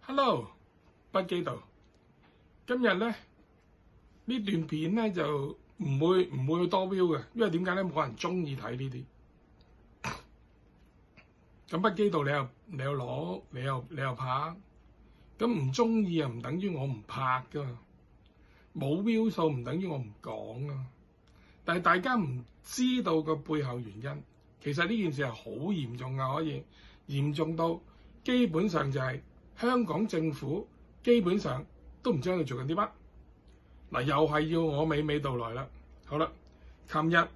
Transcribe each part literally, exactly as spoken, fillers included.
Hello， 不羈道，今日咧呢段片咧就唔會唔會去多 view 嘅，因為點解咧？冇人中意睇呢啲。咁不羈道你又你又攞你又你又拍，咁唔中意啊唔等於我唔拍噶嘛，冇 view 數唔等於我唔講啊。但係大家唔知道個背後原因，其實呢件事係好嚴重噶，可以嚴重到基本上就係香港政府基本上都唔知喺度做緊啲乜。嗱，又係要我娓娓道來啦。好啦，琴日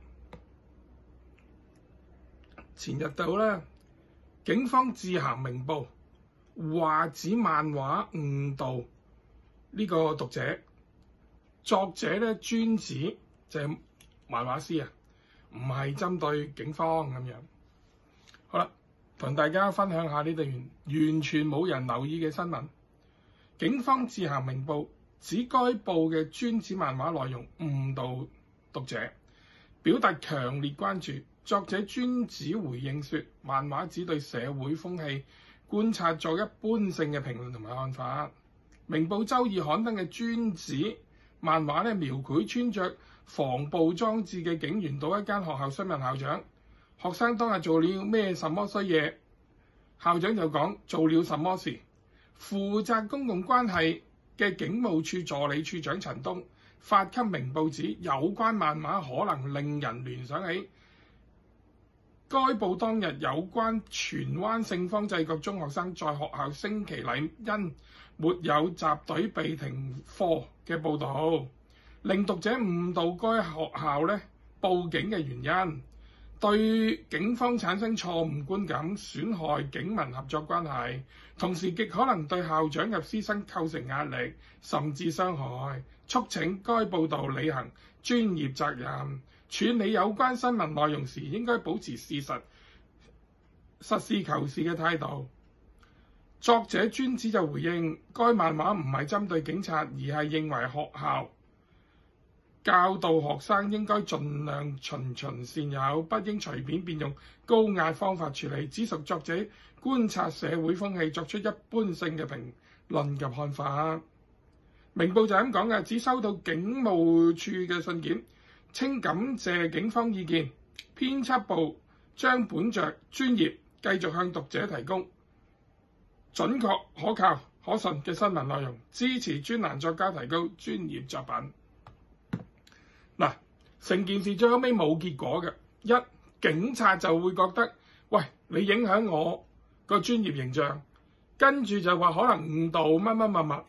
前日到啦，警方致函明報，話指漫畫誤導呢個讀者，作者咧專指就係漫畫師啊，唔係針對警方咁樣。好啦，同大家分享下呢段完全冇人留意嘅新聞。警方致函明報，指該報嘅專指漫畫內容誤導讀者，表達強烈關注。作者專指回應說，漫畫只對社會風氣觀察作一般性嘅評論同埋看法。明報周二刊登嘅專指漫畫咧，描繪穿着防暴裝置嘅警員到一間學校詢問校長，學生當日做了咩什麼衰嘢，校長就講做了什麼事。負責公共關係嘅警務處助理處長陳東發給明報指，有關漫畫可能令人聯想起該報當日有關荃灣聖方濟各中學生在學校升旗禮因沒有集隊被停課嘅報導，令讀者誤導該學校咧報警嘅原因，對警方產生錯誤觀感，損害警民合作關係，同時極可能對校長及師生構成壓力，甚至傷害。促請該報導履行專業責任，處理有關新聞內容時應該保持事實、實事求是嘅態度。作者專指就回應，該漫畫唔係針對警察，而係認為學校教導學生應該盡量循循善誘，不應隨便便用高壓方法處理，只屬作者觀察社會風氣作出一般性嘅評論及看法。明報就咁講嘅，只收到警務處嘅信件，稱感謝警方意見，編輯部將本着專業繼續向讀者提供準確、可靠、可信嘅新聞內容，支持專欄作家提高專業作品。嗱，成件事最後尾冇結果嘅，一警察就會覺得，喂，你影響我個專業形象，跟住就話可能誤導乜乜乜乜。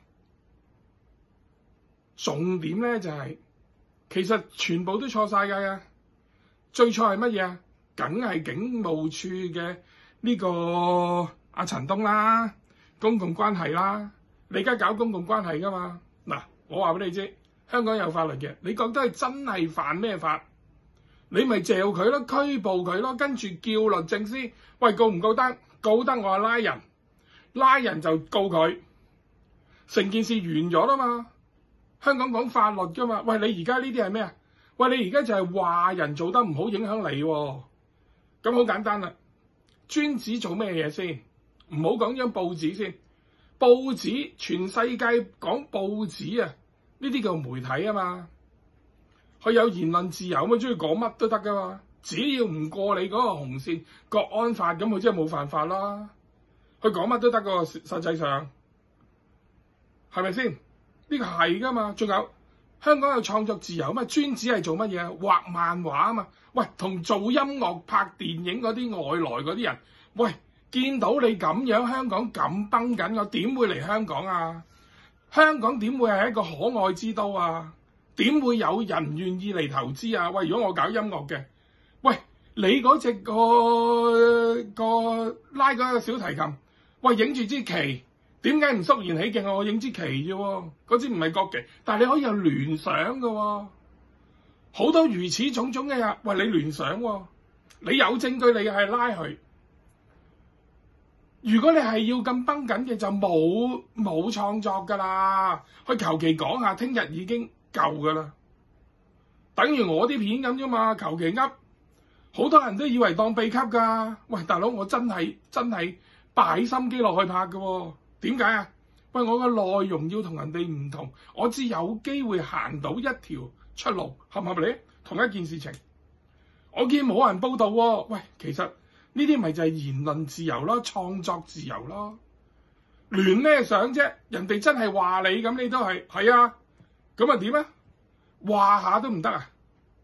重點咧就係、是，其實全部都錯晒㗎。最錯係乜嘢啊？梗係警務處嘅呢個阿陳東啦，公共關係啦。你而家搞公共關係㗎嘛？嗱，我話俾你知，香港有法律嘅，你覺得係真係犯咩法？你咪嚼佢咯，拘捕佢咯，跟住叫律政司，喂，告唔告得？告得我話拉人，拉人就告佢，成件事完咗啦嘛。香港講法律㗎嘛，喂，你而家呢啲係咩啊？喂，你而家就係話人做得唔好，影響你喎。咁好簡單啦，專指做咩嘢先？唔好講張報紙先，報紙全世界講報紙啊，呢啲叫媒體啊嘛。佢有言論自由，咁中意講乜都得㗎嘛。只要唔過你嗰個紅線，國安法咁，佢真係冇犯法啦。佢講乜都得㗎，實際上係咪先？呢個係㗎嘛，仲有香港有創作自由嘛？專指係做乜嘢啊？畫漫畫啊嘛。喂，同做音樂、拍電影嗰啲外來嗰啲人，喂，見到你咁樣香港咁崩緊，我點會嚟香港啊？香港點會係一個可愛之都啊？點會有人願意嚟投資啊？喂，如果我搞音樂嘅，喂，你嗰隻個個拉嗰個小提琴，喂，影住支旗。點解唔肅然起敬啊？我影支旗啫喎，嗰支唔係國旗，但係你可以有聯想嘅喎，好多如此種種嘅嘢。喂，你聯想喎，你有證據你係拉佢。如果你係要咁崩緊嘅，就冇冇創作㗎啦。佢求其講下，聽日已經夠㗎啦。等於我啲片咁啫嘛，求其噏，好多人都以為當秘笈㗎。喂，大佬，我真係真係擺心機落去拍嘅喎。點解啊？ 喂，我嘅內容要同人哋唔同，我只有機會行到一條出路，合唔合理？同一件事情，我見冇人報導喎。喂，其實呢啲咪就係言論自由咯，創作自由咯。亂咩想啫？人哋真係話你咁，你都係係啊？咁啊點啊？話下都唔得啊？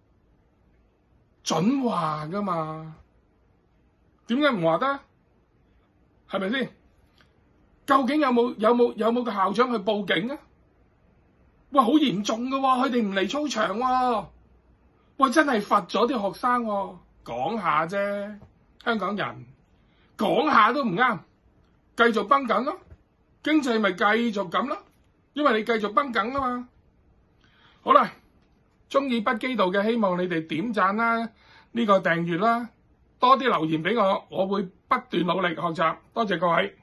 準話噶嘛？點解唔話得？係咪先？究竟有冇有冇有冇個校長去報警啊？喂，好嚴重噶喎！佢哋唔嚟操場喎！喂，真係罰咗啲學生喎！講下啫，香港人講下都唔啱，繼續繃緊咯，經濟咪繼續咁咯，因為你繼續繃緊啊嘛。好啦，中意不羈道嘅，希望你哋點讚啦，呢個訂閱啦，多啲留言俾我，我會不斷努力學習。多謝各位。